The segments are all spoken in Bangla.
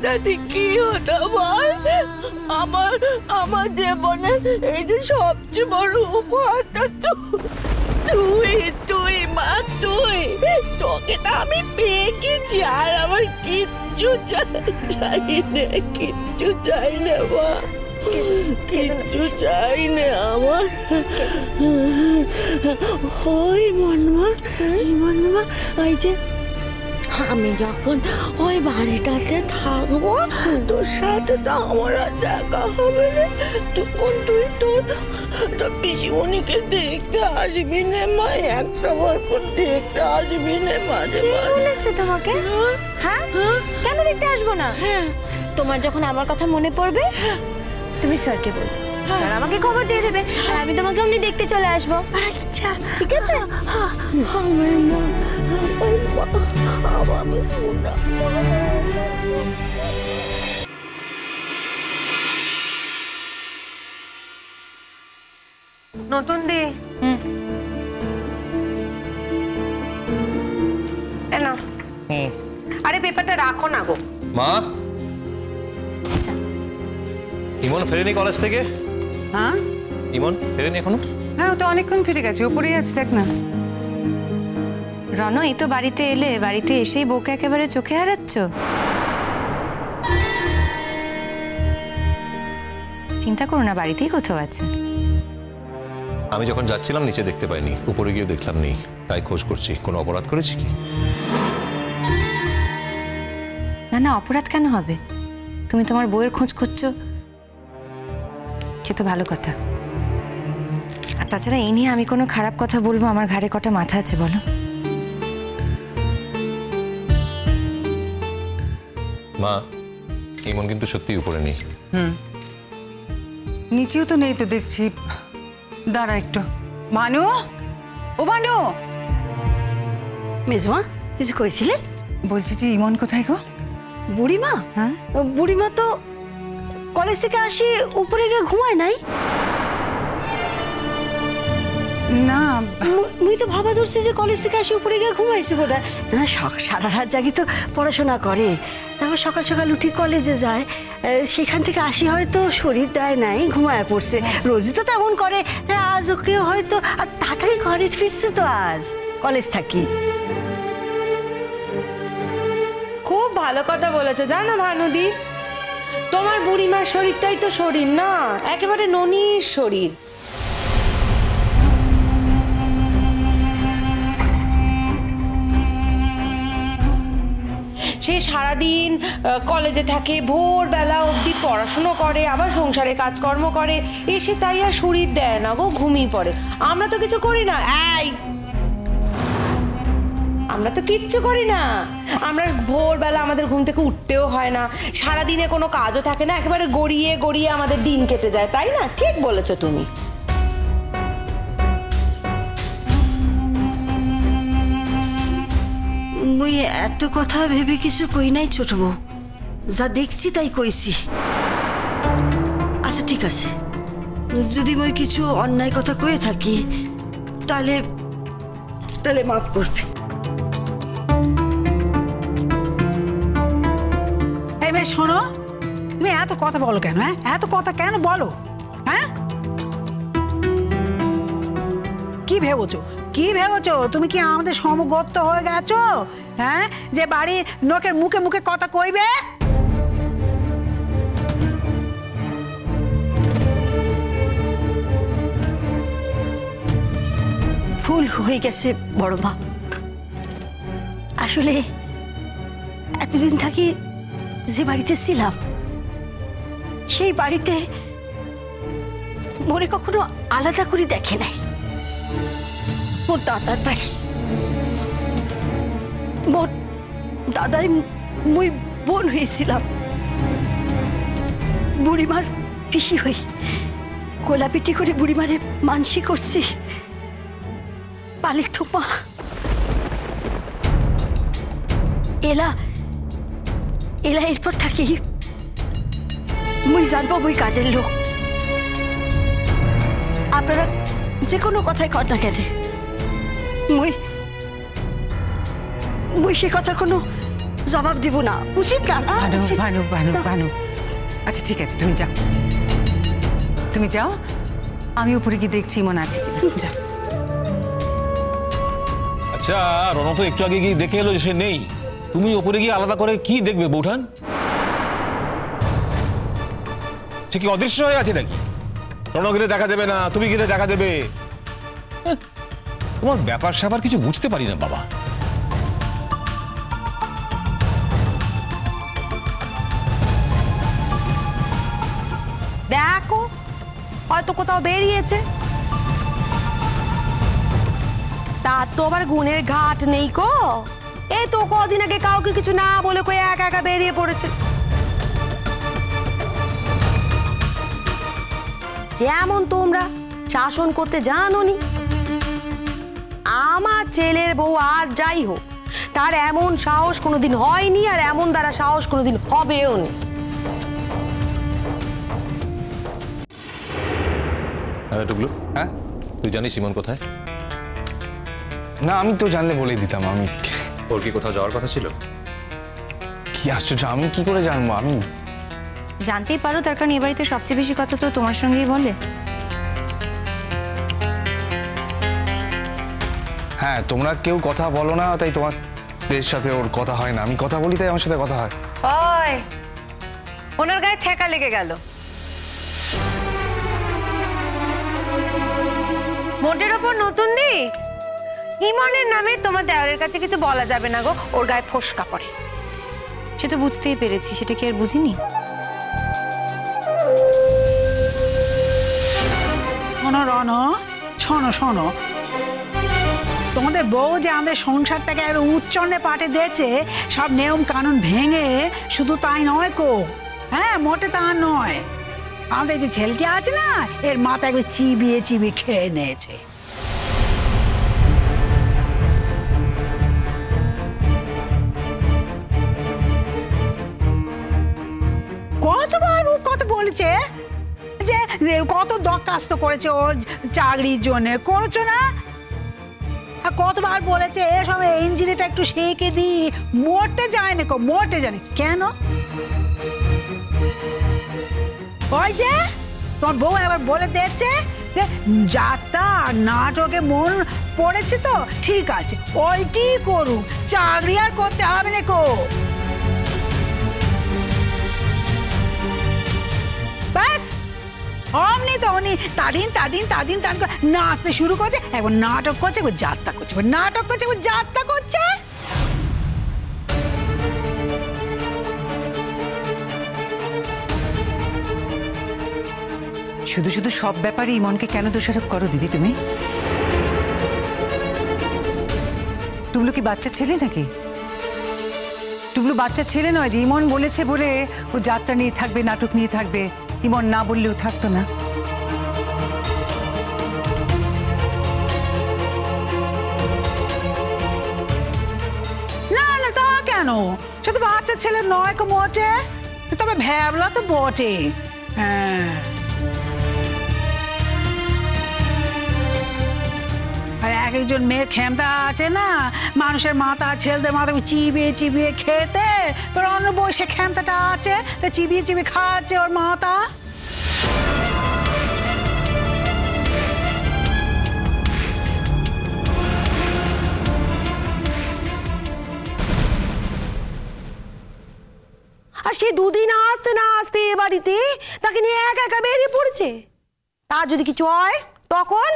তাতে কি হতো বল? আমার আমার জীবনের এই যে সবচেয়ে বড় উপহারটা তুই তুই মা তুই। তোকে তো আমি পেয়ে গেছি, আর আমার কিচ্ছু চাই না, কিচ্ছু চাই না মা, কিচ্ছু চাই না আমার। ওই মনমা, ওই যে আমি যখন ওই বাড়িটাতে থাকবো তোর সাথে তো আমার আর দেখা হবে না, তখন তুই তোর পিসিমণিকে দেখতে আসবি না মা, একটা বার করে দেখতে আসবি না মাঝে মাঝে। বলেছে তোমাকে? হ্যাঁ, কেন দেখতে আসবো না? তোমার যখন আমার কথা মনে পড়বে তুমি স্যারকে বলবে, স্যার আমাকে খবর দিয়ে দেবে, আর আমি তোমাকে অমনি দেখতে চলে আসবো। আচ্ছা ঠিক আছে? নতুন দি এলো। আরে পেপারটা রাখো না গো মা। আচ্ছা, ইমন ফেরেনি কলেজ থেকে? হ্যাঁ, ইমন ফেরেনি এখনো? হ্যাঁ, ও তো অনেকক্ষণ ফিরে গেছে, ওপরেই আছে, দেখ না। রণ, এই তো বাড়িতে এলে, বাড়িতে এসেই বউকে একেবারে চোখে হারাচ্ছ। চিন্তা করো না, বাড়িতেই কোথাও আছে। আমি যখন যাচ্ছিলাম নিচে দেখতে পাইনি, উপরে গিয়ে দেখলাম নেই, তাই খোঁজ করছি। কোনো অপরাধ করেছি কি? না না, অপরাধ কেন হবে? তুমি তোমার বউয়ের খোঁজ করছো, সে তো ভালো কথা। আর তাছাড়া এই নিয়ে আমি কোনো খারাপ কথা বলবো? আমার ঘাড়ে কটা মাথা আছে বলো? মা, ইমন কিন্তু সত্যি উপরে নেই। নিচেও তো নেই তো দেখছি। দাঁড়া একটু। ভানু, ও ভানু। মেজমা কিছু কইছিলেন? বলছি যে ইমন কোথায় গো? বুড়িমা? হ্যাঁ, বুড়িমা তো কলেজ থেকে আসি উপরে গিয়ে ঘুমায় নাই। না, মুই তো ভাবা ধরছি যে কলেজ থেকে আসি উপরে গিয়ে ঘুমাইছে বোধহয়। না, সারা রাত জাগি তো পড়াশোনা করে, তারপর সকাল সকাল উঠি কলেজে যায়, সেখান থেকে আসি হয়তো শরীর দেয় নাই, ঘুমায় পড়ছে। রোজই তো তেমন করে, তাই আজ ওকে হয়তো আর তাড়াতাড়ি ঘরে ফিরছে তো আজ কলেজ থাকি। খুব ভালো কথা বলেছো জানো ভানুদি, তোমার বুড়িমার শরীরটাই তো শরীর না, একেবারে ননির শরীর। সে সারাদিন কলেজে থাকে, ভোরবেলা অবধি পড়াশুনো করে, আবার সংসারে কাজকর্ম করে, এসে তাই আর শরীর দেয় না গো, ঘুমিয়ে পড়ে। আমরা তো কিছু করি না, আমরা তো কিচ্ছু করি না। আমরা ভোরবেলা আমাদের ঘুম থেকে উঠতেও হয় না, সারাদিনে কোনো কাজও থাকে না, একেবারে গড়িয়ে গড়িয়ে আমাদের দিন কেটে যায়, তাই না? ঠিক বলেছো তুমি। মুই এত কথা ভেবে কিছু কই নাই ছোট বউ, যা দেখছি তাই কইছি। আচ্ছা ঠিক আছে, যদি মুই কিছু অন্যায় কথা কয়ে থাকি তাহলে তাহলে মাফ করবে। এই মেয়ে শোনো, তুমি এত কথা বলো কেন? হ্যাঁ, এত কথা কেন বলো? হ্যাঁ, কি ভেবেছো? কি ভেবেছো? তুমি কি আমাদের সমগত হয়ে গেছো? হ্যাঁ, যে বাড়ির লোকের মুখে মুখে কথা কইবে? ভুল হয়ে গেছে বড় মা। আসলে এতদিন থাকি যে বাড়িতে ছিলাম, সেই বাড়িতে মোরে কখনো আলাদা করে দেখে নাই। মোর দাদার বাড়ি, মোর দাদাই মুই বোন হয়েছিলাম, বুড়িমার পিসি হই, কোলাপিটি করে বুড়িমারে মানসি করছি, পালিত মা। এলা এলা এরপর থাকি মুই জানবো মুই কাজের লোক। আপনারা যে কোনো কথাই কর না কেন, মুই মুই সে কথার কোনো জবাব দিব না, উচিত না? ভানু উচিত। ভানু ভানু ভানু আচ্ছা ঠিক আছে, তুমি যাও, তুমি যাও, আমি উপরে গিয়ে দেখছি ইমন আছে কিনা। যাও। আচ্ছা রণ তো একটু আগে গিয়ে দেখে এলো যে সে নেই, তুমি ওপরে গিয়ে আলাদা করে কি দেখবে বৌঠান? সে কি অদৃশ্য হয়ে আছে নাকি? রণ গেলে দেখা দেবে না, তুমি গেলে দেখা দেবে? তোমার ব্যাপার স্যাপার কিছু বুঝতে পারি না বাবা। দেখো হয়তো কোথাও বেরিয়েছে, তার তো আবার গুণের ঘাট নেই কো। এই তো কদিন আগে কাউকে কিছু না বলে কই একা একা বেরিয়ে পড়েছে। যেমন তোমরা শাসন করতে জানোনি, আমার ছেলের বউ আর যাই হোক তার এমন সাহস কোনোদিন হয়নি, আর এমন দ্বারা সাহস কোনোদিন হবেও না। আরে টুকলু, হ্যাঁ তুই জানিস ইমন কোথায়? না আমি তো জানলে বলেই দিতাম। আমি ওর কি কোথাও যাওয়ার কথা ছিল? কি আশ্চর্য, আমি কি করে জানবো? আমি জানতেই পারো, তার কারণ এ বাড়িতে সবচেয়ে বেশি কথা তো তোমার সঙ্গেই বলে। হ্যাঁ, তোমরা কেউ কথা বলো না তাই তোমাদের সাথে ওর কথা হয় না, আমি কথা বলি তাই আমার সাথে কথা হয়। ওই ওনার গায়ে ছ্যাঁকা লেগে গেল। মোটের ওপর নতুন দিক, ইমনের নামে তোমার দেওয়ারের কাছে কিছু বলা যাবে না গো, ওর গায়ে ফোসকা পড়ে। সে তো বুঝতেই পেরেছি, সেটা কি আর বুঝিনি? শোনো রণ, শোনো শোনো, তোমাদের বউ যে আমাদের সংসারটাকে আর উচ্চনে পাটে দিয়েছে, সব নিয়ম কানুন ভেঙে, শুধু তাই নয় কো, হ্যাঁ মোটে তা নয়, আমাদের যে ছেলেটি আছে না, এর মাথা একবার চিবিয়ে চিবিয়ে খেয়ে নিয়েছে। কতবার ও কত বলেছে যে কত দরখাস্ত করেছে ওর চাকরির জন্য, করছো না? আর কতবার বলেছে এসব ইঞ্জিনিয়ারটা একটু শিখে দি, মরতে যায় না, মরতে জানে কেন? ওই যে তোমার বউ এবার বলে দিচ্ছে যে যাত্রা নাটকে মন পড়েছে তো ঠিক আছে, ওইটি করুক, চাকরি আর করতে হবে না কো। ব্যাস অমনি তো উনি তাদিন নাচতে শুরু করছে, একবার নাটক করছে, একবার যাত্রা করছে, একবার নাটক করছে, একবার যাত্রা করছে। শুধু শুধু সব ব্যাপারে ইমনকে কেন দোষারোপ করো দিদি তুমি? টুবলু কি বাচ্চা ছেলে নাকি? টুবলু বাচ্চা ছেলে নয় যে ইমন বলেছে বলে ও যাত্রা নিয়ে থাকবে, নাটক নিয়ে থাকবে। ইমন না বললেও থাকতো না। না না তা কেন, সে তো বাচ্চা ছেলে নয় কো মোটে, তবে ভ্যাবলা তো বটে। হ্যাঁ, আর এক একজন মেয়ের ক্ষমতা আছে না, মানুষের মাথা, ছেলেদের মাথা চিবিয়ে চিবিয়ে খেতে, তোর অন্য বউ সে ক্ষমতাটা আছে, তা চিবিয়ে চিবিয়ে খাচ্ছে ওর মাথা। আর সে দুদিন আসতে না আসতে এ বাড়িতে তাকে নিয়ে একা একা বেরিয়ে পড়েছে। তার যদি কিছু হয় তখন?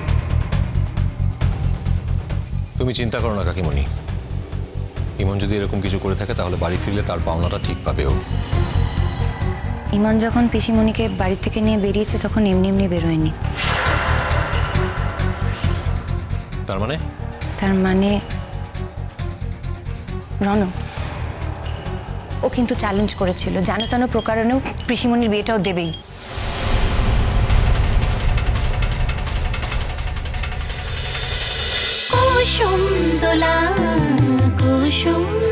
তুমি চিন্তা করো না কাকিমণি, ইমন যদি এরকম কিছু করে থাকে তাহলে বাড়ি ফিরলে তার পাওনাটা ঠিক পাবে ও। ইমন যখন পিসিমণিকে বাড়ি থেকে নিয়ে বেরিয়েছে তখন এমনি এমনি বেরোয়নি। তার মানে? তার মানে রণ, ও কিন্তু চ্যালেঞ্জ করেছিল, জানো তেন প্রকারণেও পিসিমণির বিয়েটাও দেবেই। কুসুম দোলা কুসুম